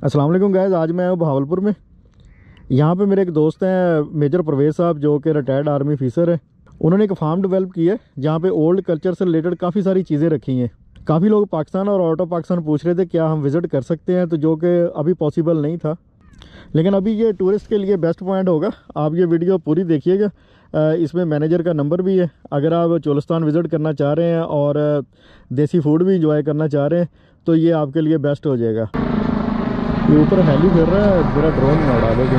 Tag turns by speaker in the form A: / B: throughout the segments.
A: अस्सलाम वालेकुम गाइस, आज मैं हूँ बहावलपुर में। यहाँ पे मेरे एक दोस्त हैं मेजर परवेज साहब, जो कि रिटायर्ड आर्मी ऑफिसर है। उन्होंने एक फार्म डेवलप की है जहाँ पे ओल्ड कल्चर से रिलेटेड काफ़ी सारी चीज़ें रखी हैं। काफ़ी लोग पाकिस्तान और आउट ऑफ पाकिस्तान पूछ रहे थे क्या हम विज़िट कर सकते हैं, तो जो कि अभी पॉसिबल नहीं था, लेकिन अभी ये टूरिस्ट के लिए बेस्ट पॉइंट होगा। आप ये वीडियो पूरी देखिएगा। इसमें मैनेजर का नंबर भी है। अगर आप चोलिस्तान विज़िट करना चाह रहे हैं और देसी फूड भी इंजॉय करना चाह रहे हैं तो ये आपके लिए बेस्ट हो जाएगा। ये ऊपर हेली फिर रहा है, मेरा ड्रोन ना उड़ा दो।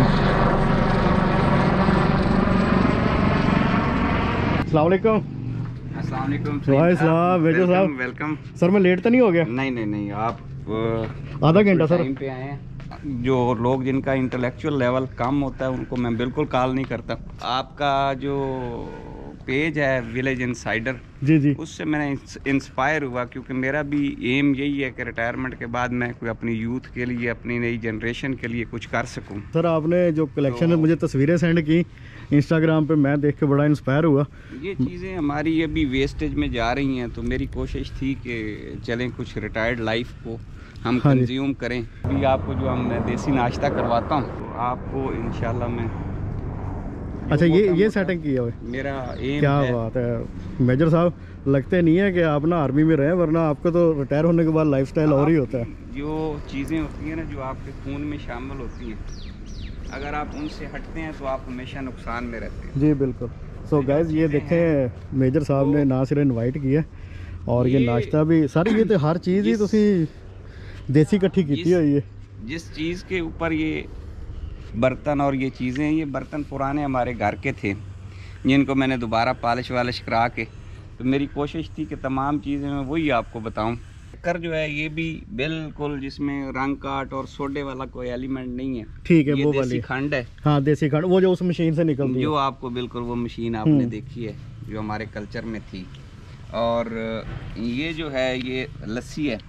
A: अस्सलाम वालेकुम।
B: अस्सलाम वालेकुम
A: मेजर साहब,
B: वेलकम।
A: सर मैं लेट तो नहीं हो गया?
B: नहीं, आप
A: आधा घंटा सर
B: टाइम पे आए हैं। जो लोग जिनका इंटेलेक्चुअल लेवल कम होता है उनको मैं बिल्कुल कॉल नहीं करता। आपका जो पेज है विलेज इनसाइडर,
A: जी,
B: उससे मैंने इंस्पायर हुआ, क्योंकि मेरा भी एम यही है कि रिटायरमेंट के बाद मैं कोई अपनी यूथ के लिए, अपनी नई जनरेशन के लिए कुछ कर सकूं।
A: सर आपने जो कलेक्शन है मुझे तस्वीरें सेंड की इंस्टाग्राम पे, मैं देख के बड़ा इंस्पायर हुआ।
B: ये चीज़ें हमारी अभी वेस्टेज में जा रही हैं, तो मेरी कोशिश थी कि चलें कुछ रिटायर्ड लाइफ को हम कंज्यूम करें। अभी आपको जो मैं देसी नाश्ता करवाता हूँ तो आपको इंशाल्लाह मैं।
A: अच्छा, ये सेटिंग किया हुआ है
B: मेरा एम
A: क्या
B: है।
A: बात है मेजर साहब, लगते नहीं है कि आप ना आर्मी में रहे, वरना आपका तो रिटायर होने के बाद लाइफस्टाइल और ही होता है।
B: जो चीज़ें होती हैं ना, जो आपके खून में शामिल होती हैं, अगर आप उनसे हटते हैं तो आप हमेशा नुकसान में रहते हैं।
A: जी बिल्कुल। सो गाइज ये देखें, मेजर साहब ने ना सिर्फ इनवाइट किया और ये नाश्ता भी। सर ये तो हर चीज़ ही तुसी देसी इकट्ठी की हुई है।
B: जिस चीज़ के ऊपर ये बर्तन और ये चीज़ें, ये बर्तन पुराने हमारे घर के थे जिनको मैंने दोबारा पॉलिश वालिश करा के, तो मेरी कोशिश थी कि तमाम चीज़ें मैं वही आपको बताऊं। कर जो है ये भी बिल्कुल जिसमें रंग काट और सोडे वाला कोई एलिमेंट नहीं है।
A: ठीक है,
B: ये
A: वो
B: देसी
A: वाली
B: खंड है।
A: हाँ देसी खंड, वो जो उस मशीन से निकलती है,
B: जो आपको बिल्कुल वो मशीन आपने देखी है जो हमारे कल्चर में थी। और ये जो है ये लस्सी है।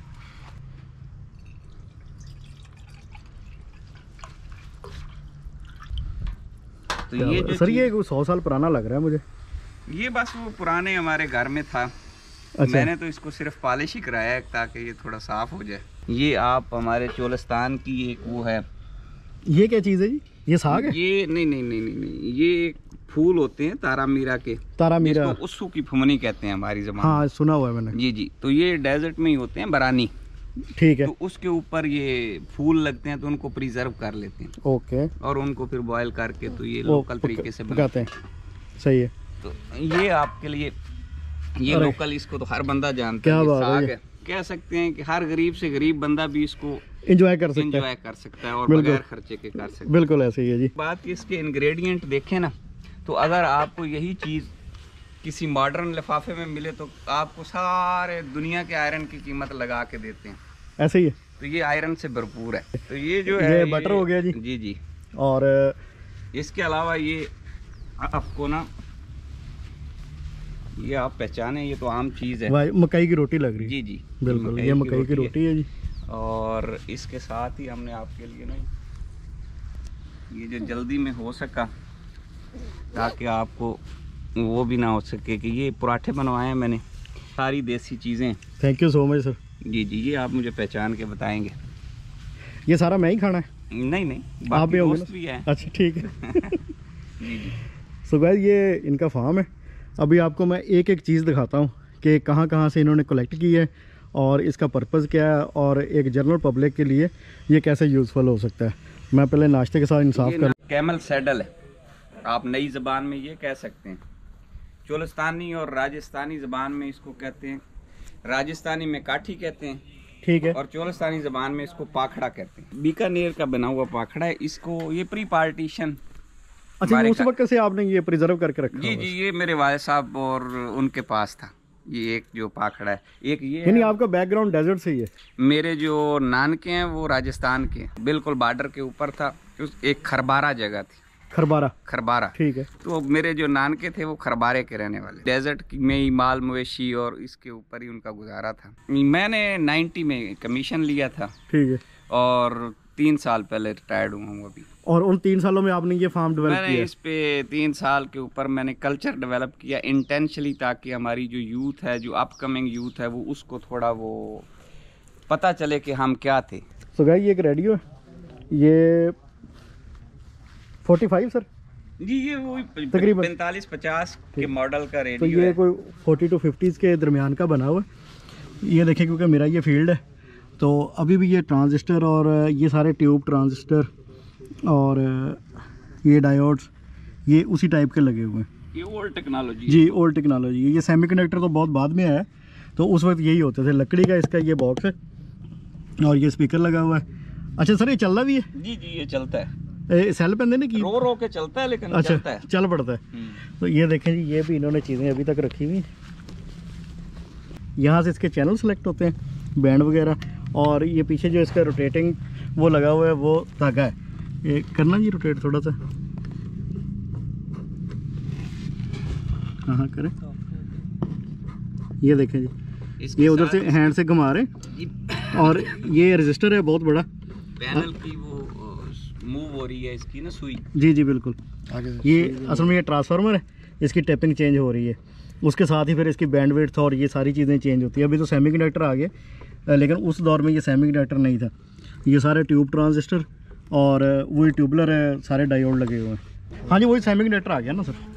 B: तो ये जो
A: सर ये 100 साल पुराना लग रहा है मुझे।
B: ये बस वो पुराने हमारे घर में था।
A: अच्छा।
B: मैंने तो इसको सिर्फ पॉलिश ही कराया है ताकि ये थोड़ा साफ हो जाए। ये आप हमारे चोलिस्तान की एक वो है।
A: ये क्या चीज़ है जी? ये साग है?
B: ये नहीं, ये फूल होते हैं तारा मीरा के।
A: तारा मीरा,
B: उस्सू की फुमनी कहते हैं हमारी ज़बान।
A: हाँ सुना हुआ है मैंने।
B: जी। तो ये डेजर्ट में ही होते हैं, बरानी।
A: ठीक है।
B: तो उसके ऊपर ये फूल लगते हैं तो उनको प्रिजर्व कर लेते हैं।
A: ओके।
B: और उनको फिर बॉयल करके तो ये लोकल तरीके से
A: बनाते हैं। सही है।
B: तो ये आपके लिए ये लोकल, इसको तो हर बंदा जानता
A: है।
B: क्या
A: बात है।
B: कह सकते हैं कि हर गरीब से गरीब बंदा भी इसको
A: एंजॉय कर सकता है
B: और बगैर खर्चे के कर सकता है।
A: बिल्कुल ऐसे ही है जी।
B: बात इसके इंग्रेडिएंट देखें ना, तो अगर आपको यही चीज़ किसी मॉडर्न लिफाफे में मिले तो आपको सारे दुनिया के आयरन की कीमत लगा के देते हैं।
A: ऐसे ही है।
B: तो ये आयरन से भरपूर है। तो ये जो है
A: बटर हो गया जी।
B: जी।
A: और
B: इसके अलावा ये आपको ना, ये आप पहचाने, ये तो आम चीज़ है।
A: भाई मकई की रोटी लग रही है।
B: जी
A: बिल्कुल, ये मकई की रोटी है जी।
B: और इसके साथ ही हमने आपके लिए ना ये जो जल्दी में हो सका, ताकि आपको वो भी ना हो सके, कि ये पराठे बनवाए हैं मैंने, सारी देसी चीज़ें।
A: Thank you so much sir.
B: जी, ये आप मुझे पहचान के बताएंगे।
A: ये सारा मैं ही खाना है?
B: नहीं,
A: आप भी होंगे
B: भी है।
A: अच्छा ठीक है।
B: जी।
A: सो गाइस ये इनका फार्म है। अभी आपको मैं एक एक चीज़ दिखाता हूँ कि कहाँ से इन्होंने कलेक्ट की है और इसका पर्पज़ क्या है, और एक जनरल पब्लिक के लिए ये कैसे यूज़फुल हो सकता है। मैं पहले नाश्ते के साथ इंसाफ कर।
B: कैमल सैडल है, आप नई ज़बान में ये कह सकते हैं। चोलिस्तानी और राजस्थानी ज़बान में इसको कहते हैं, राजस्थानी में काठी कहते हैं,
A: ठीक है,
B: और चोलिस्तानी ज़बान में इसको पाखड़ा कहते हैं। बीकानेर का बना हुआ पाखड़ा है। इसको ये प्री पार्टीशन।
A: अच्छा, उस वक्त से आपने ये प्रिजर्व करके रखा?
B: जी, ये मेरे वाले साहब और उनके पास था ये एक जो पाखड़ा है। एक ये
A: यानी आपका बैकग्राउंड डेजर्ट से ही है?
B: मेरे जो नानके हैं वो राजस्थान के हैं, बिल्कुल बॉर्डर के ऊपर था। एक खरबारा जगह थी, खरबारा, ठीक है। तो मेरे जो नानके थे वो खरबारे के रहने वाले। डेजर्ट में ही माल मवेशी और इसके ऊपर ही उनका गुजारा था। मैंने 90 में कमीशन लिया था, ठीक है, और 3 साल पहले रिटायर्ड हुआ हूँ अभी।
A: और उन 3 सालों में आपने ये फार्म डेवलप किया?
B: मैंने इस पे 3 साल के ऊपर मैंने कल्चर डेवलप किया इंटेंशनली, ताकि हमारी जो यूथ है, जो अपकमिंग यूथ है, वो उसको थोड़ा वो पता चले कि हम क्या थे।
A: सो गाइस ये एक रेडियो है ये 45 सर
B: जी, ये वो
A: तकरीबन
B: 45-50 के मॉडल का रेडियो
A: तो ये
B: है।
A: कोई 40 to 50 के दरमियान का बना हुआ है। ये देखें क्योंकि मेरा ये फील्ड है तो अभी भी ये ट्रांजिस्टर और ये सारे ट्यूब ट्रांजिस्टर और ये डायोड्स ये उसी टाइप के लगे हुए हैं।
B: ये ओल्ड टेक्नोलॉजी
A: जी, ओल्ड टेक्नोलॉजी। ये सेमीकंडक्टर तो बहुत बाद में आया है, तो उस वक्त यही होते थे। लकड़ी का इसका ये बॉक्स है और ये स्पीकर लगा हुआ है। अच्छा सर, ये चल रहा भी है?
B: जी जी, ये चलता है,
A: सेल पेंदे ने की
B: रो के चलता है, लेकिन
A: अच्छा
B: चलता है,
A: चल पड़ता है। तो ये देखें जी, ये भी इन्होंने चीज़ें अभी तक रखी हुई। यहाँ से इसके चैनल सेलेक्ट होते हैं, बैंड वगैरह, और ये पीछे जो इसका रोटेटिंग वो लगा हुआ है वो धागा है। ये करना जी रोटेट थोड़ा सा, हाँ करें। ये देखें जी, ये उधर से हैंड से घुमा रहे हैं और ये रजिस्टर है बहुत बड़ा,
B: पैनल की वो मूव हो रही है इसकी ना सुई।
A: जी जी बिल्कुल। ये असल में ये ट्रांसफार्मर है, इसकी टैपिंग चेंज हो रही है, उसके साथ ही फिर इसकी बैंडविड्थ और ये सारी चीज़ें चेंज होती है। अभी तो सेमीकंडक्टर आ गए, लेकिन उस दौर में ये सेमीकंडक्टर नहीं था। ये सारे ट्यूब ट्रांजिस्टर और वही ट्यूबलर है, सारे डायोड लगे हुए हैं। हाँ जी, वही सेमीकंडक्टर आ गया ना सर।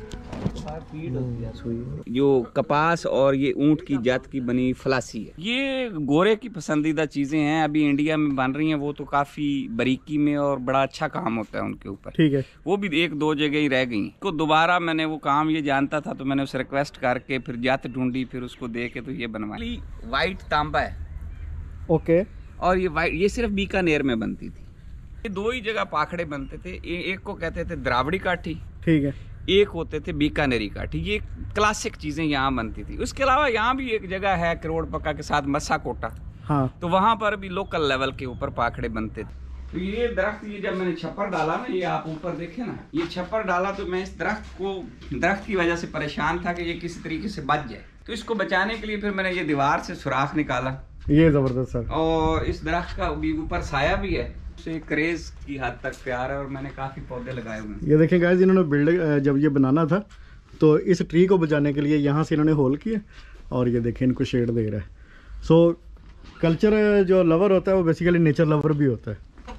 B: जो कपास और ये ऊंट की जात की बनी फलासी है, ये गोरे की पसंदीदा चीजें हैं। अभी इंडिया में बन रही हैं, वो तो काफी बारीकी में और बड़ा अच्छा काम होता है उनके ऊपर।
A: ठीक है।
B: वो भी 1-2 जगह ही रह गई को दोबारा मैंने वो काम ये जानता था तो मैंने उसे रिक्वेस्ट करके फिर जात ढूंढी, फिर उसको दे के तो ये बनवाई। वाइट तांबा है।
A: ओके।
B: और ये वाइट, ये सिर्फ बीकानेर में बनती थी। ये 2 ही जगह पाखड़े बनते थे, एक को कहते थे द्रावड़ी काठी,
A: ठीक है,
B: एक होते थे बीकानेरी काठी। ये क्लासिक चीजें यहाँ बनती थी। उसके अलावा यहाँ भी एक जगह है करोड़ पक्का के साथ मस्सा कोटा,
A: हाँ,
B: तो वहां पर भी लोकल लेवल के ऊपर पाखड़े बनते थे। तो ये दरख्त, ये जब मैंने छप्पर डाला ना, ये आप ऊपर देखे ना, ये छप्पर डाला तो मैं इस दरख्त की वजह से परेशान था कि ये किसी तरीके से बच जाए। तो इसको बचाने के लिए फिर मैंने ये दीवार से सुराख निकाला।
A: ये जबरदस्त सर।
B: और इस दरख्त का भी ऊपर साया भी है, से क्रेज की हद तक प्यार है और मैंने काफी पौधे लगाए हुए हैं।
A: ये देखें गाइस, इन्होंने बिल्ड जब ये बनाना था तो इस ट्री को बचाने के लिए यहाँ से इन्होंने होल किया और ये देखें इनको शेड दे रहा है। सो कल्चर जो लवर होता है वो बेसिकली नेचर लवर भी होता है।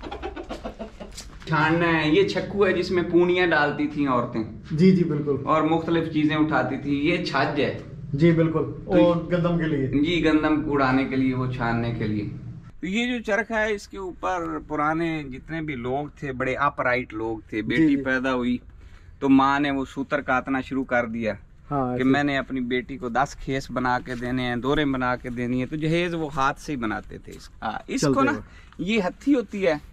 B: छानना है। ये छक्कू है जिसमें पूनियां डालती थी औरतें।
A: जी जी बिल्कुल।
B: और मुख्तलिफ चीजें उठाती थी। ये छाछ है।
A: जी बिल्कुल। तो और गंदम के लिए, जी
B: गंदम उड़ाने के लिए, वो छानने के लिए। तो ये जो चरखा है, इसके ऊपर पुराने जितने भी लोग थे, बड़े अपराइट लोग थे, बेटी पैदा हुई तो माँ ने वो सूतर काटना शुरू कर दिया। हाँ, कि मैंने अपनी बेटी को 10 खेस बना के देने हैं, दोरे बना के देनी है, तो जहेज वो हाथ से ही बनाते थे। इसको ना, ये हत्थी होती है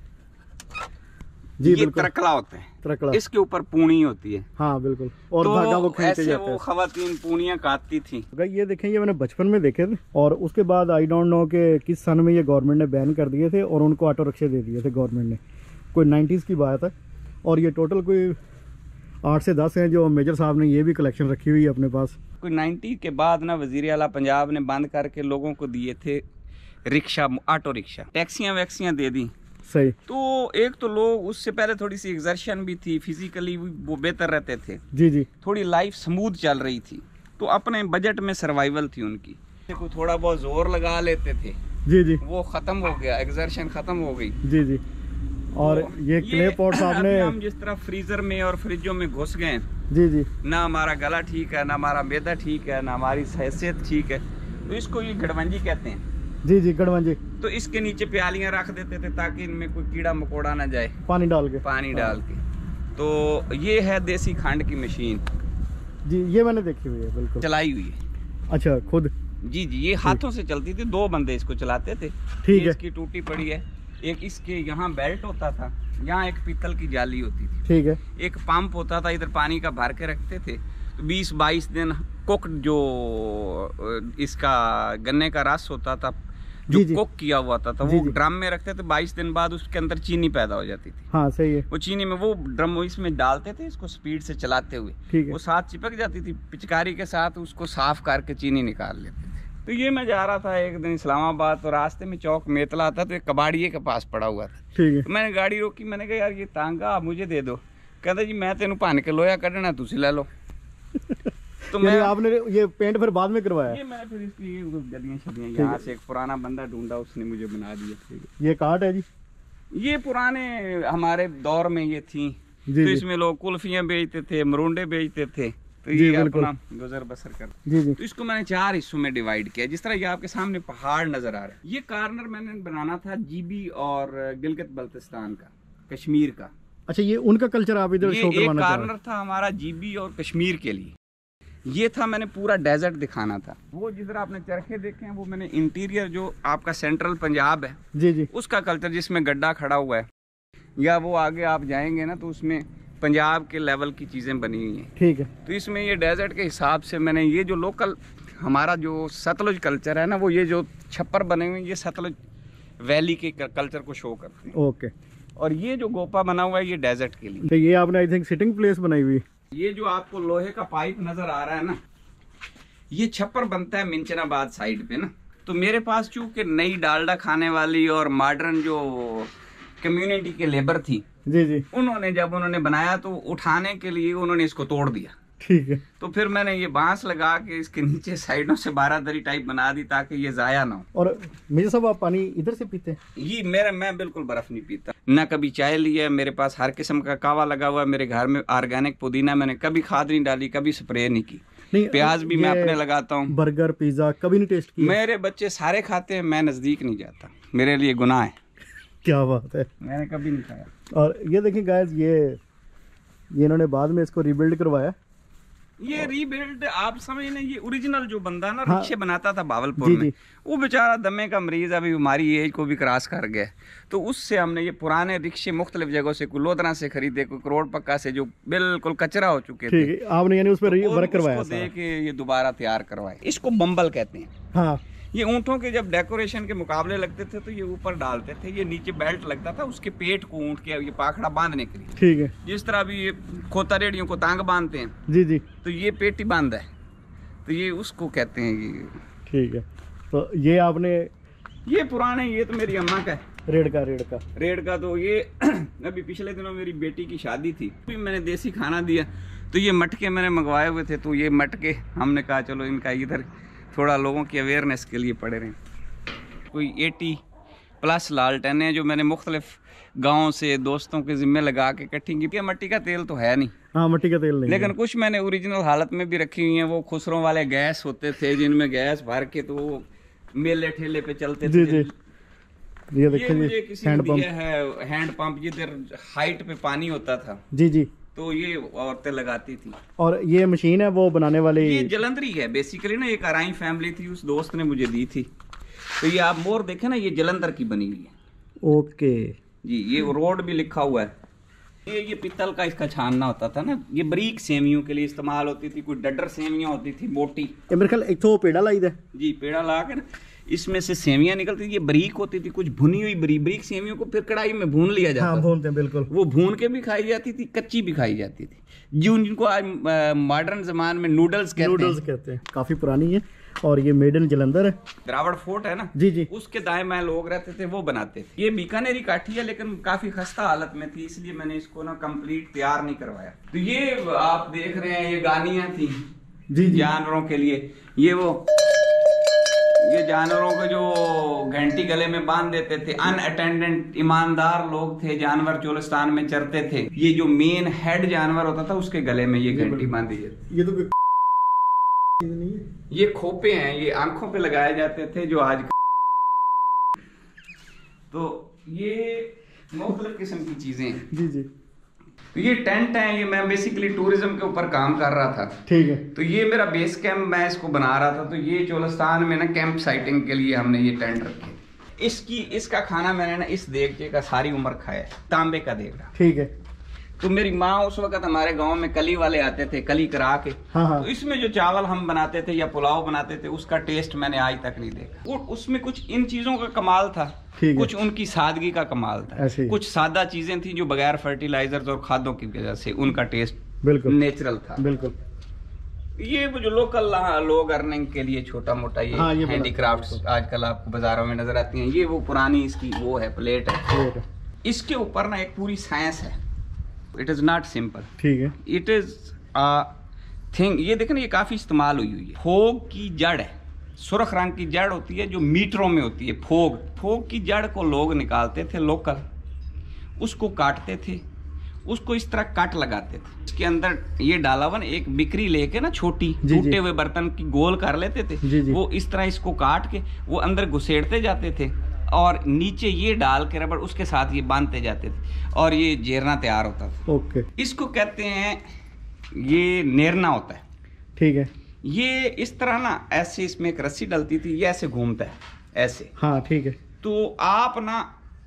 B: जी, ये त्रकला होता है, त्रकला। इसके ऊपर पूनी होती है। हाँ बिल्कुल। और तो धागा वो खींचते जाते हैं। वो खवातीन पूनियां काटती थी। ये देखें, ये मैंने बचपन में देखे थे और उसके बाद आई डोंट नो कि किस सन में ये गवर्नमेंट ने बैन कर दिए थे और उनको ऑटो रिक्शे दे दिए थे गवर्नमेंट ने। कोई 90s की बात है और ये टोटल कोई 8 से 10 हैं जो मेजर साहब ने ये भी कलेक्शन रखी हुई है अपने पास। कोई 90 के बाद ना वजीर आला पंजाब ने बंद करके लोगों को दिए थे रिक्शा, ऑटो रिक्शा, टैक्सियां वैक्सियां दे दी। सही। तो एक तो लोग, उससे पहले थोड़ी सी एक्सर्शन भी थी, फिजिकली वो बेहतर रहते थे। जी जी। थोड़ी लाइफ स्मूथ चल रही थी, तो अपने बजट में सर्वाइवल थी उनकी। कोई थोड़ा बहुत जोर लगा लेते थे। जी जी। वो खत्म हो गया, एक्सर्शन खत्म हो गई। जी जी। और तो ये क्ले पॉट्स आपने, हम जिस तरह फ्रीजर में और फ्रिजों में घुस गए, जी जी, ना हमारा गला ठीक है, ना हमारा मैदा ठीक है, ना हमारी सेहत ठीक है, तो इसको ये गड़वंजी कहते हैं। जी जी, गड़वंजी। तो इसके नीचे प्यालियां रख देते थे ताकि इनमें कोई कीड़ा मकोड़ा ना जाए, पानी डाल के। तो ये है देसी खंड की मशीन। जी, ये मैंने देखी हुई है, बिल्कुल चलाई हुई है। अच्छा, खुद? जी जी, ये हाथों से चलती थी, 2 बंदे इसको चलाते थे। ठीक है। इसकी टूटी पड़ी है। एक इसके यहाँ बेल्ट होता था, यहाँ एक पीतल की जाली होती थी। ठीक है। एक पंप होता था, इधर पानी का भर के रखते थे। 20-22 दिन कुक, जो इसका गन्ने का रस होता था जो कुक किया हुआ था, वो ड्रम में रखते थे। 22 दिन बाद उसके अंदर चीनी पैदा हो जाती थी। हाँ सही है। वो चीनी में वो ड्रम इसमें डालते थे, इसको स्पीड से चलाते हुए वो साथ चिपक जाती थी, पिचकारी के साथ उसको साफ करके चीनी निकाल लेते थे। तो ये मैं जा रहा था एक दिन इस्लामाबाद, तो रास्ते में चौक मेतला था, तो एक कबाड़िए के पास पड़ा हुआ था। ठीक है। तो मैंने गाड़ी रोकी, मैंने कहा यार ये तांगा आप मुझे दे दो। कहता जी मैं तेन भन के लोया कढ़ना, तुसी ले लो। तो मैं, आपने ये पेंट फिर बाद में करवाया? ये मैंने फिर इसकी गलियां शदियां यहाँ से एक पुराना बंदा ढूंढा, उसने मुझे बना दिया। ये काट है जी? ये पुराने हमारे दौर में ये थी। तो इसमें लोग कुल्फियां बेचते थे, मरुंडे बेचते थे, तो ये अपना गुजर बसर करते। तो इसको मैंने 4 हिस्सों में डिवाइड किया। जिस तरह ये आपके सामने पहाड़ नजर आ रहा है, ये कॉर्नर मैंने बनाना था जीबी और गिलगित बल्तिस्तान का, कश्मीर का।
A: अच्छा, ये उनका कल्चर आप इधर शो करवाना चाह रहे हैं?
B: कॉर्नर था हमारा जीबी और कश्मीर के लिए। ये था, मैंने पूरा डेजर्ट दिखाना था। वो जिधर आपने चरखे देखे हैं वो मैंने इंटीरियर जो आपका सेंट्रल पंजाब है
A: जी
B: उसका कल्चर, जिसमें गड्ढा खड़ा हुआ है, या वो आगे आप जाएंगे ना तो उसमें पंजाब के लेवल की चीज़ें बनी हुई हैं।
A: ठीक है।
B: तो इसमें ये डेजर्ट के हिसाब से मैंने ये जो लोकल हमारा जो सतलुज कल्चर है ना, वो ये जो छप्पर बने हुए हैं ये सतलुज वैली के कल्चर को शो करते हैं।
A: ओके।
B: और ये जो गोपा बना हुआ है ये डेजर्ट के लिए।
A: तो ये आपने आई थिंक सिटिंग प्लेस बनाई हुई।
B: ये जो आपको लोहे का पाइप नजर आ रहा है ना, ये छप्पर बनता है मिंचनाबाद साइड पे ना। तो मेरे पास चूंकि नई डालडा खाने वाली और मॉडर्न जो कम्युनिटी के लेबर थी
A: जी,
B: उन्होंने बनाया तो उठाने के लिए उन्होंने इसको तोड़ दिया।
A: ठीक है।
B: तो फिर मैंने ये बांस लगा के इसके नीचे साइडों से 12 दरी टाइप बना दी ताकि ये जाया ना हो।
A: और मेरे साहब, आप पानी इधर से पीते हैं?
B: ये मैं बिल्कुल बर्फ नहीं पीता, ना कभी चाय लिया। मेरे पास हर किस्म का कावा लगा हुआ है मेरे घर में, ऑर्गेनिक पुदीना, मैंने कभी खाद नहीं डाली, कभी स्प्रे नहीं की। प्याज भी मैं अपने लगाता हूँ।
A: बर्गर पिज्जा कभी नहीं टेस्ट किया?
B: मेरे बच्चे सारे खाते हैं, मैं नजदीक नहीं जाता, मेरे लिए गुनाह है।
A: क्या बात है,
B: मैंने कभी नहीं खाया।
A: और ये देखिए गाइस, ये इन्होंने बाद में इसको रिबिल्ड करवाया।
B: ये रीबिल्ड आप समझ लें, ये ओरिजिनल जो बंदा ना
A: हाँ,
B: रिक्शे बनाता था भावलपुर में, वो बेचारा दमे का मरीज, अभी हमारी एज को भी क्रॉस कर गया। तो उससे हमने ये पुराने रिक्शे मुख्तलिफ जगहों से, कोई लोधरा से खरीदे, कोई करोड़ पक्का से, जो बिल्कुल कचरा हो चुके थे,
A: आपने यानी उस पर वर्क करवाया,
B: दे के ये दोबारा तैयार करवाए। इसको बम्बल कहते हैं।
A: हाँ,
B: ये ऊँटों के जब डेकोरेशन के मुकाबले लगते थे तो ये ऊपर डालते थे, ये नीचे बेल्ट लगता था उसके पेट को ऊँट के ये पाखड़ा बांधने के लिए।
A: ठीक है।
B: जिस तरह भी ये खोता रेडियों को तांग बांधते हैं
A: जी,
B: तो ये पेटी बांध है, तो ये उसको कहते हैं ये।
A: ठीक है। तो ये आपने,
B: ये पुराने, ये तो मेरी अम्मा का है,
A: रेड का
B: तो ये अभी पिछले दिनों मेरी बेटी की शादी थी, मैंने देसी खाना दिया, तो ये मटके मैंने मंगवाए हुए थे। तो ये मटके हमने कहा चलो इनका इधर थोड़ा लोगों की अवेयरनेस के लिए पड़े रहे। कोई 80+ लालटेनें जो मैंने मुख्तलिफ गाँव से दोस्तों के जिम्मे लगा के इकट्ठी की। मट्टी का तेल तो है नहीं,
A: हाँ मट्टी का तेल नहीं,
B: लेकिन कुछ मैंने ओरिजिनल हालत में भी रखी हुई हैं। वो खुसरों वाले गैस होते थे जिनमें गैस भर के तो वो मेले ठेले पे चलते थे।
A: जी। ये देखिए,
B: मुझे किसी ने दिया है हैंड पंप, जिधर हाइट पे पानी होता था। जी, तो ये औरतें लगाती थी।
A: और ये मशीन है वो बनाने वाली,
B: ये जलंधरी है बेसिकली ना, एक अराई फैमिली थी, उस दोस्त ने मुझे दी थी। तो ये आप मोर देखें ना, ये जलंधर की बनी हुई है।
A: ओके
B: जी, ये रोड भी लिखा हुआ है। ये पित्तल का इसका छानना होता था ना, ये बरीक सेमियों के लिए इस्तेमाल होती थी। कोई डडर सेमियां होती थी मोटी,
A: ये मेरे ख्याल एक तो पेड़ा लाई दे।
B: जी, पेड़ा ला के ना इसमें से सेमियां निकलती थी। ये बरीक होती थी, कुछ भुनी हुई बरीक सेमियों को फिर कढ़ाई में भून लिया जाता।
A: हाँ, भूनते हैं बिल्कुल।
B: वो भून के भी खाई जाती थी, कच्ची भी खाई जाती थी, जिनको आज मॉडर्न जमान में नूडल्स कहते हैं।
A: काफी पुरानी है और ये मेड इन जलंधर है।
B: द्रावड़ फोर्ट है ना,
A: जी,
B: उसके दाएं बाएं लोग रहते थे, वो बनाते थे। ये बीकानेरी काठी है लेकिन काफी खस्ता हालत में थी, इसलिए मैंने इसको ना कंप्लीट तैयार नहीं करवाया। तो ये आप देख रहे हैं, ये गानियां थी
A: जी
B: जानवरों के लिए। ये जानवरों को जो घंटी गले में बांध देते थे, अनअटेंडेंट ईमानदार लोग थे, जानवर चोलिस्तान में चरते थे। ये जो मेन हेड जानवर होता था उसके गले में ये घंटी बांधी जाती।
A: ये तो नहीं है,
B: ये खोपे हैं, ये आंखों पे लगाए जाते थे जो आज। तो ये मुख्तलिफ किस्म की चीजें हैं।
A: जी।
B: तो ये टेंट है, ये मैं बेसिकली टूरिज्म के ऊपर काम कर रहा था।
A: ठीक है।
B: तो ये मेरा बेस कैंप, मैं इसको बना रहा था। तो ये चोलिस्तान में ना कैंप साइटिंग के लिए हमने ये टेंट रखे। इसका खाना मैंने ना इस देगचे का सारी उम्र खाया है, तांबे का देगड़ा।
A: ठीक है।
B: तो मेरी माँ उस वक्त हमारे गांव में कली वाले आते थे, कली करा के।
A: हाँ।
B: तो इसमें जो चावल हम बनाते थे या पुलाव बनाते थे, उसका टेस्ट मैंने आज तक नहीं देखा। उसमें कुछ इन चीजों का कमाल था, कुछ उनकी सादगी का कमाल था। कुछ सादा चीजें थी जो बगैर फर्टिलाइजर्स और खादों की वजह से उनका टेस्ट बिल्कुल नेचुरल था। बिल्कुल। ये वो जो लोकल लोग अर्निंग के लिए छोटा मोटा ये हैंडीक्राफ्ट्स आजकल आपको बाजारों में नजर आती हैं, ये वो पुरानी इसकी वो है प्लेट है। इसके ऊपर ना एक पूरी साइंस है। It is not simple. ठीक है। It is thing. ये देखें ना, ये काफी इस्तेमाल हुई है। फोग की जड़ है, सुर्ख रंग की जड़ होती है जो मीटरों में होती है। फोग की जड़ को लोग निकालते थे लोकल, उसको काटते थे, उसको इस तरह काट लगाते थे। इसके अंदर ये डाला हुआ एक बिक्री लेके ना छोटी टूटे हुए बर्तन की गोल कर लेते थे। वो इस तरह इसको काट के वो अंदर घुसेड़ते जाते थे और नीचे ये डाल के रबड़ उसके साथ ये बांधते जाते थे और ये जेरना तैयार होता था।
A: ओके,
B: इसको कहते हैं, ये नेरना होता है।
A: ठीक है।
B: ये इस तरह ना ऐसे इसमें एक रस्सी डलती थी, ये ऐसे घूमता है ऐसे।
A: हाँ ठीक है।
B: तो आप ना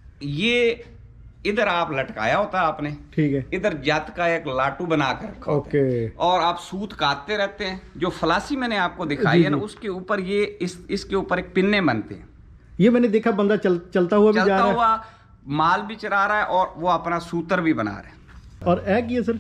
B: ये इधर आप लटकाया होता है आपने, ठीक है, इधर जात का एक लाटू बना कर रखा होता है और आप सूत काटते रहते हैं। जो फलासी मैंने आपको दिखाई है ना, उसके ऊपर ये इसके ऊपर एक पिन्ने बनते हैं।
A: ये मैंने देखा बंदा चलता हुआ भी जा रहा है,
B: हुआ माल भी चरा रहा है और वो अपना सूतर भी बना रहे हैं।
A: और एग ये सर,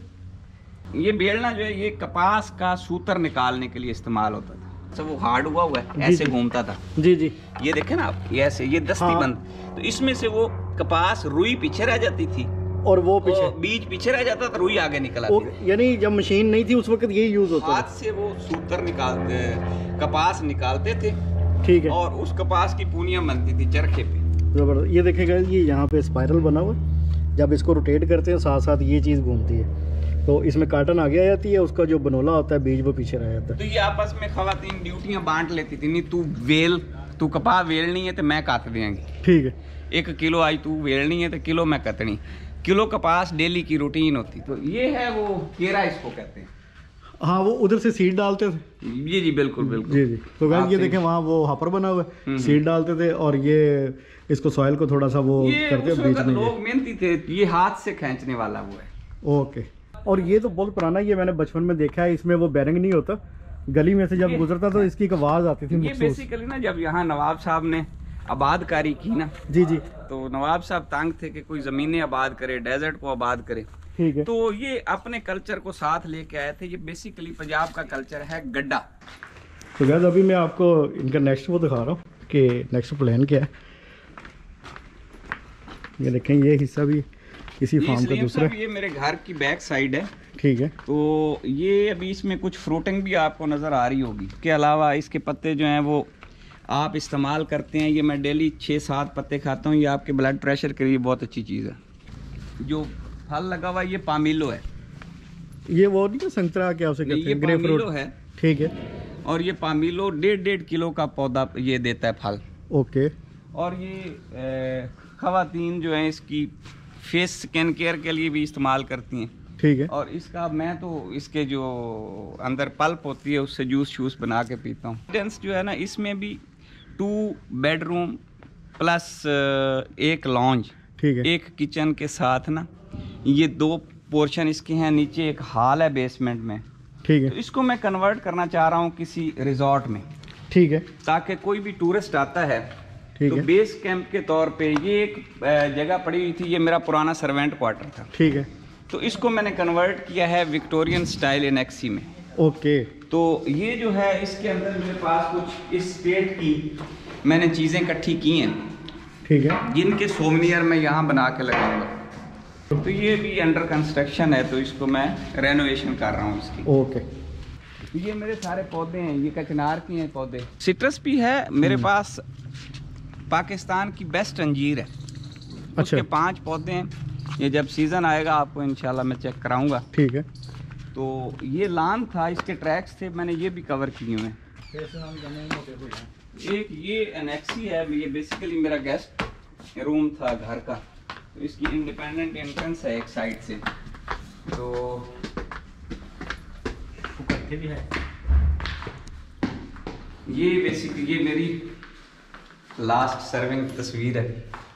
A: ये
B: बेलना जो है ये कपास का सूतर निकालने के लिए इस्तेमाल होता था। सब वो हार्ड हुआ है, ऐसे घूमता था।
A: जी जी,
B: ये देखे ना आप, ये ऐसे, ये दस्ती बंद। तो इसमें से वो कपास रुई पीछे रह जाती थी
A: और वो पीछे
B: बीज पीछे रह जाता था, रुई आगे निकल आती थी।
A: यानी जब मशीन नहीं थी उस वक्त यही यूज होता था।
B: हाथ से वो सूतर निकालते, कपास निकालते थे, ठीक है, और उस कपास की पूनियां बनती थी चरखे पे।
A: जबरदस्त। ये देखेगा, ये यहाँ पे स्पाइरल बना हुआ है, जब इसको रोटेट करते हैं साथ साथ ये चीज़ घूमती है, तो इसमें काटन आगे आ जाती है, उसका जो बनोला होता है बीज वो पीछे रह जाता है।
B: तो ये आपस में खवातीन ड्यूटियां बांट लेती थी, नहीं तू कपा वेलनी है तो मैं काट देंगे, ठीक है, 1 किलो आई तू वेलनी है तो किलो मैं कतनी, किलो कपास डेली की रूटीन होती। तो ये है वो केरा इसको कहते हैं।
A: हाँ, वो उधर से सीड डालते थे।
B: जी बिल्कुल बिल्कुल।
A: जी। तो गाइस ये देखें, वहाँ वो हापर बना हुआ है, सीड डालते थे और ये इसको सॉइल को थोड़ा सा वो करते हैं। बीच में
B: लोग मेहनती थे, ये हाथ से खींचने वाला वो है।
A: ओके। और ये तो बहुत पुराना, ये मैंने बचपन में देखा है, इसमें वो बैरिंग नहीं होता, गली में से जब गुजरता तो इसकी एक आवाज आती थी।
B: ये बेसिकली ना जब यहाँ नवाब साहब ने आबादकारी की ना, जी, तो नवाब साहब तंग थे कि कोई जमीनें आबाद करे, डेजर्ट को आबाद करे, ठीक है, तो ये अपने कल्चर को साथ लेके आए थे। ये बेसिकली पंजाब का कल्चर है गड्ढा।
A: तो गाइस अभी मैं आपको इनका नेक्स्ट वो दिखा रहा हूँ कि नेक्स्ट प्लान क्या है। ये देखें, ये हिस्सा भी किसी फार्म का दूसरा,
B: ये मेरे घर की बैक साइड है,
A: ठीक है।
B: तो ये अभी इसमें कुछ फ्रूटिंग भी आपको नज़र आ रही होगी। इसके अलावा इसके पत्ते जो हैं वो आप इस्तेमाल करते हैं। ये मैं डेली 6-7 पत्ते खाता हूँ। ये आपके ब्लड प्रेशर के लिए बहुत अच्छी चीज़ है। जो फल लगा हुआ ये पामिलो है।
A: ये वो नहीं, संतरा क्या उसे कहते हैं, ग्रेप फ्रूट
B: है, ठीक है। और ये पामिलो 1.5 किलो का पौधा ये देता है फल।
A: ओके।
B: और ये खवातीन जो है इसकी फेस स्किन केयर के लिए भी इस्तेमाल करती हैं, ठीक है। और इसका मैं तो इसके जो अंदर पल्प होती है उससे जूस बना के पीता हूँ। डेंस जो है ना, इसमें भी 2 बेडरूम प्लस 1 लॉन्ज, ठीक है, 1 किचन के साथ ना, ये 2 पोर्शन इसके हैं। नीचे एक हॉल है बेसमेंट में, ठीक है। तो इसको मैं कन्वर्ट करना चाह रहा हूँ किसी रिजॉर्ट में, ठीक है, ताकि कोई भी टूरिस्ट आता है तो बेस कैंप के तौर पे। ये एक जगह पड़ी हुई थी, ये मेरा पुराना सर्वेंट क्वार्टर था, ठीक है, तो इसको मैंने कन्वर्ट किया है विक्टोरियन स्टाइल एनेक्सी में। ओके। तो ये जो है इसके अंदर मेरे पास कुछ इस स्टेट की मैंने चीज़ें इकट्ठी की हैं, ठीक है, जिनके सोवनियर मैं यहाँ बना के लगाऊंगा। तो ये भी अंडर कंस्ट्रक्शन है, तो इसको मैं रेनोवेशन कर रहा हूँ इसकी। ओके। ये मेरे सारे पौधे हैं, ये कचनार के हैं पौधे। सिट्रस भी है मेरे पास, पाकिस्तान की बेस्ट अंजीर है। अच्छा। उसके 5 पौधे हैं। ये जब सीज़न आएगा आपको इंशाल्लाह मैं चेक कराऊंगा, ठीक है। तो ये लान था, इसके ट्रैक्स थे, मैंने ये भी कवर किए हुए हैं। एक ये एनेक्सी है, ये बेसिकली मेरा गेस्ट रूम था घर का, तो इसकी इंडिपेंडेंट एंट्रेंस है एक साइड से, तो भी है। ये बेसिकली ये मेरी लास्ट सर्विंग तस्वीर है।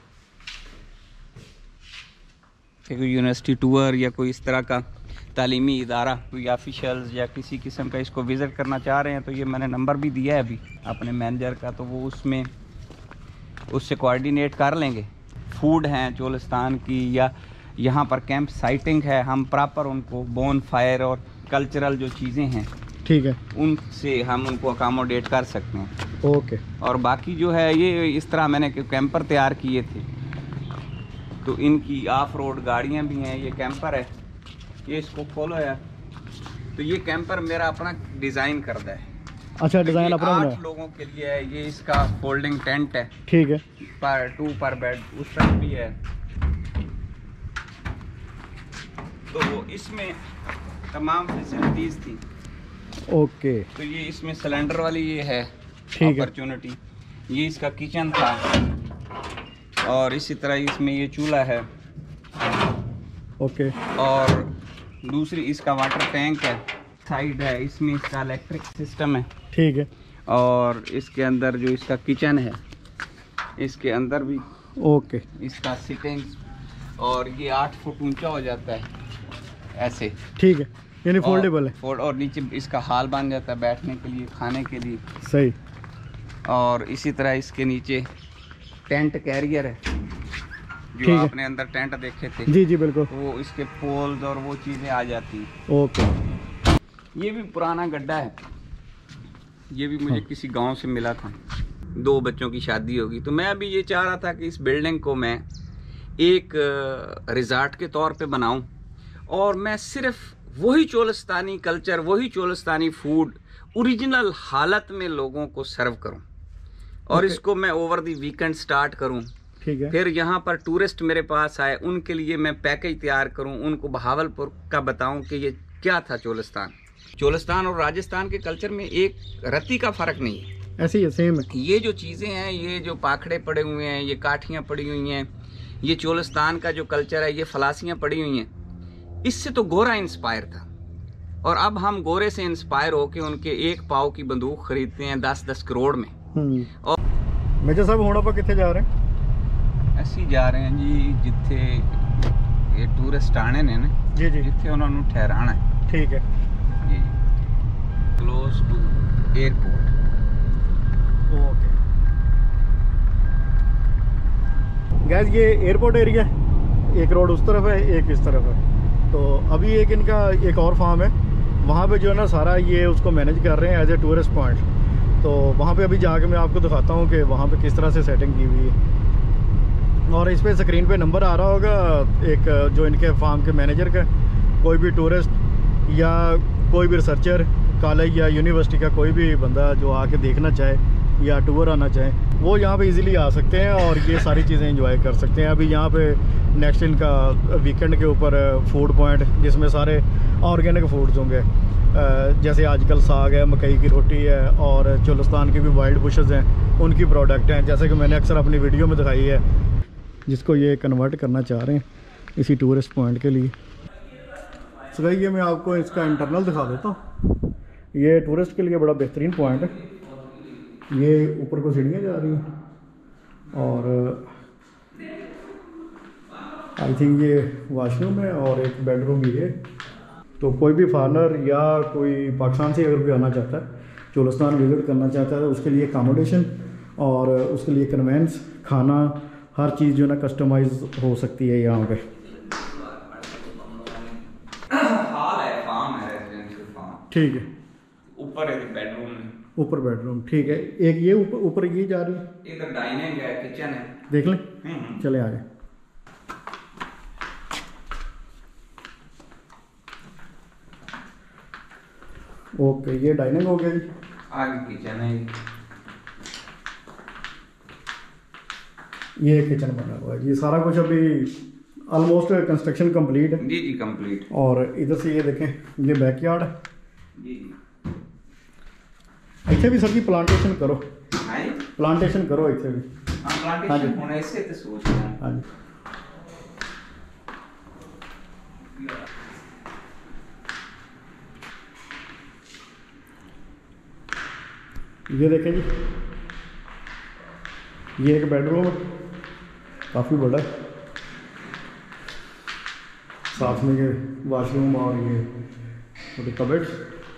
B: कोई यूनिवर्सिटी टूर या कोई इस तरह का तालीमी इदारा, कोई ऑफिशियल्स या किसी किस्म का इसको विज़िट करना चाह रहे हैं, तो ये मैंने नंबर भी दिया है अभी अपने मैनेजर का, तो वो उससे कोऑर्डिनेट कर लेंगे। फूड हैं चोलिस्तान की, या यहाँ पर कैंप साइटिंग है, हम प्रॉपर उनको बोन फायर और कल्चरल जो चीज़ें हैं, ठीक है, उनसे हम उनको अकोमोडेट कर सकते हैं। ओके। और बाकी जो है ये इस तरह मैंने कैंपर तैयार किए थे, तो इनकी ऑफ रोड गाड़ियाँ भी हैं। ये कैंपर है, ये इसको खोलो यार, तो ये कैंपर मेरा अपना डिज़ाइन करता है। अच्छा, डिज़ाइन अपना 8 लोगों के लिए है। ये इसका फोल्डिंग टेंट है, ठीक है, पर 2 पर बेड। उस तरफ भी है, तो इसमें तमाम फैसिलिटीज़ थी।
A: ओके,
B: तो ये इसमें सिलेंडर वाली ये है
A: अपॉर्चुनिटी।
B: ये इसका किचन था, और इसी तरह इसमें ये चूल्हा है।
A: ओके,
B: और दूसरी इसका वाटर टैंक है, साइड है, इसमें इसका इलेक्ट्रिक सिस्टम है।
A: ठीक है।
B: और इसके अंदर जो इसका किचन है, इसके अंदर भी
A: ओके,
B: इसका सिटिंग, और ये 8 फुट ऊंचा हो जाता है ऐसे।
A: ठीक है, यानी फोल्डेबल है।
B: और नीचे इसका हाल बन जाता है बैठने के लिए, खाने के लिए।
A: सही।
B: और इसी तरह इसके नीचे टेंट कैरियर है, जो आपने अंदर टेंट देखे थे।
A: जी जी बिल्कुल।
B: वो इसके पोल्स और वो चीज़ें आ जाती हैं।
A: ओके।
B: ये भी पुराना गड्ढा है, ये भी मुझे किसी गांव से मिला था। 2 बच्चों की शादी होगी, तो मैं अभी ये चाह रहा था कि इस बिल्डिंग को मैं एक रिज़ॉर्ट के तौर पे बनाऊं, और मैं सिर्फ वही चोलिस्तानी कल्चर, वही चोलिस्तानी फूड ओरिजिनल हालत में लोगों को सर्व करूं, और इसको मैं ओवर द वीकेंड स्टार्ट करूं।
A: ठीक है।
B: फिर यहाँ पर टूरिस्ट मेरे पास आए, उनके लिए मैं पैकेज तैयार करूं, उनको बहावलपुर का बताऊं कि ये क्या था चोलिस्तान और राजस्थान के कल्चर में एक रत्ती का फर्क नहीं है,
A: ऐसे ही सेम है।
B: ये जो चीज़ें हैं, ये जो पाखड़े पड़े हुए हैं, ये काठियाँ पड़ी हुई हैं, ये चोलिस्तान का जो कल्चर है, ये फलासियाँ पड़ी हुई हैं, इससे तो गोरा इंस्पायर था। और अब हम गोरे से इंस्पायर होके उनके 1 पाव की बंदूक खरीदते हैं 10-10 करोड़ में। और
A: मेजर साहब होना पर कितने जा रहे हैं?
B: ऐसे ही जा रहे हैं जी, जिथे ये टूरिस्ट आने ने ना
A: जी जी,
B: जिथे उन्होंने ठहराना है।
A: ठीक है
B: जी, close to airport.
A: Okay guys, ये एयरपोर्ट एरिया, एक रोड उस तरफ है, एक इस तरफ है। तो अभी एक इनका एक और फार्म है, वहाँ पे जो है ना सारा ये उसको मैनेज कर रहे हैं एज ए टूरिस्ट पॉइंट। तो वहाँ पे अभी जाके मैं आपको दिखाता हूँ कि वहाँ पे किस तरह से सेटिंग की हुई है। और इस पर स्क्रीन पे नंबर आ रहा होगा एक जो इनके फार्म के मैनेजर का। कोई भी टूरिस्ट या कोई भी रिसर्चर, कॉलेज या यूनिवर्सिटी का कोई भी बंदा जो आके देखना चाहे या टूर आना चाहे, वो यहाँ पे इजीली आ सकते हैं और ये सारी चीज़ें एंजॉय कर सकते हैं। अभी यहाँ पे नेक्स्ट इनका वीकेंड के ऊपर फूड पॉइंट, जिसमें सारे ऑर्गेनिक फूड्स होंगे, जैसे आजकल साग है, मकई की रोटी है, और चोलिस्तान के भी वाइल्ड बुशेस हैं, उनकी प्रोडक्ट हैं, जैसे कि मैंने अक्सर अपनी वीडियो में दिखाई है, जिसको ये कन्वर्ट करना चाह रहे हैं इसी टूरिस्ट पॉइंट के लिए। तो भाई ये मैं आपको इसका इंटरनल दिखा देता हूँ। ये टूरिस्ट के लिए बड़ा बेहतरीन पॉइंट है। ये ऊपर को सीढ़ियाँ जा रही हैं और आई थिंक ये वॉशरूम है और एक बेडरूम भी है। तो कोई भी फॉरनर या कोई पाकिस्तान से अगर कोई आना चाहता है, चोलिस्तान विजिट करना चाहता है, उसके लिए अकोमोडेशन और उसके लिए कन्वेंस, खाना, हर चीज़ जो है ना कस्टमाइज हो सकती है यहाँ पे।
B: हाल है, फार्म है, रेजिडेंशियल फार्म।
A: ठीक है।
B: ऊपर है बेडरूम में,
A: ऊपर बेडरूम, ठीक है। एक ये ऊपर ये जा रही है,
B: इधर डाइनिंग है, किचन है,
A: देख लें। चले आगे। ओके, ये डाइनिंग हो गया जी,
B: आगे किचन है।
A: ये किचन बना हुआ है। ये सारा कुछ अभी ऑलमोस्ट कंस्ट्रक्शन कंप्लीट है।
B: जी जी कंप्लीट।
A: और इधर से ये देखें, ये बैकयार्ड है
B: जी।
A: इतने भी सर जी प्लांटेशन करो,
B: हाँ
A: प्लांटेशन करो इतने भी।
B: प्लांटेशन होने से तो सोच रहे हैं।
A: हाँ जी। ये देखें जी, ये एक बेडरूम काफ़ी बड़ा है, साथ में ये वॉशरूम और ये छोटे कबर्ड्स।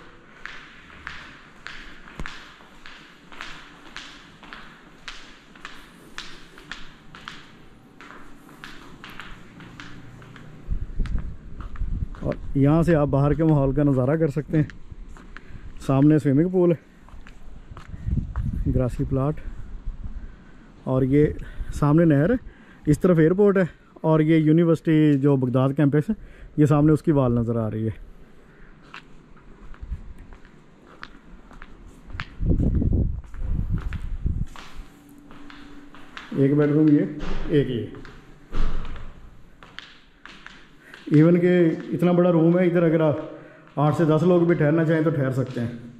A: और यहाँ से आप बाहर के माहौल का नज़ारा कर सकते हैं। सामने स्विमिंग पूल है, ग्रासी प्लाट, और ये सामने नहर है, इस तरफ एयरपोर्ट है, और ये यूनिवर्सिटी जो बगदाद कैंपस है, ये सामने उसकी वाल नज़र आ रही है। एक बेडरूम ये, एक ये। इवन के इतना बड़ा रूम है, इधर अगर आप 8 से 10 लोग भी ठहरना चाहें तो ठहर सकते हैं।